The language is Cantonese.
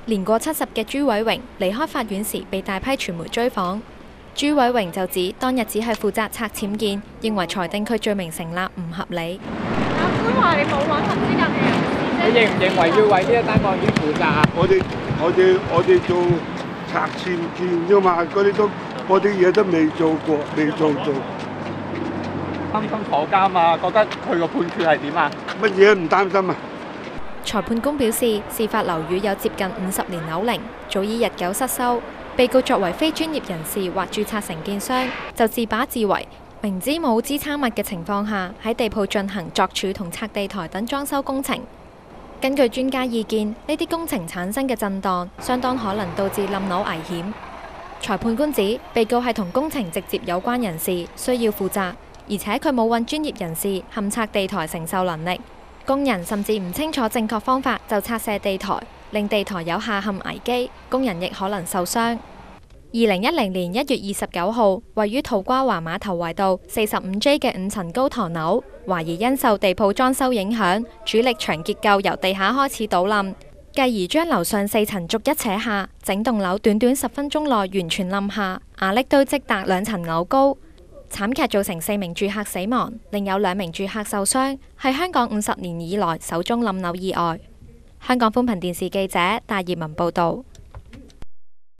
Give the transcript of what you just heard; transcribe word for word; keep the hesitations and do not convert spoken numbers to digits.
年過七十嘅朱偉榮離開法院時，被大批傳媒追訪。朱偉榮就指當日只係負責拆僭建，認為裁定佢罪名成立唔合理。 法官話你冇揾合資格嘅人士， 你認唔認為要為呢一單案件負責啊？ 我哋我哋我哋做拆僭建啫嘛，嗰啲都嗰啲嘢都未做過，未做做。 擔心坐監啊？覺得佢個判決係點啊？ 乜嘢唔擔心啊？ 裁判官表示，事發樓宇有接近五十年樓齡，早已日久失修。被告作為非專業人士或註冊承建商，就自把自為，明知冇支撐物嘅情況下，喺地鋪進行鑿柱同拆地台等裝修工程。根據專家意見，呢啲工程產生嘅震盪，相當可能導致冧樓危險。裁判官指，被告係同工程直接有關人士，需要負責，而且佢冇揾專業人士勘測地台承受能力。工人甚至唔清楚正確方法就拆卸地台，令地台有下陷危機，工人亦可能受傷。二零一零年一月二十九號，位於土瓜灣碼頭圍道四十五 J 嘅五層高唐樓，懷疑因受地鋪裝修影響，主力牆結構由地下開始倒冧，繼而將樓上四層逐一扯下，整棟樓短短十分鐘內完全冧下，瓦礫堆積達兩層樓高。慘劇造成四名住客死亡，另有兩名住客受傷，係香港五十年以來首宗冧樓意外。香港寬頻電視記者戴業文報導。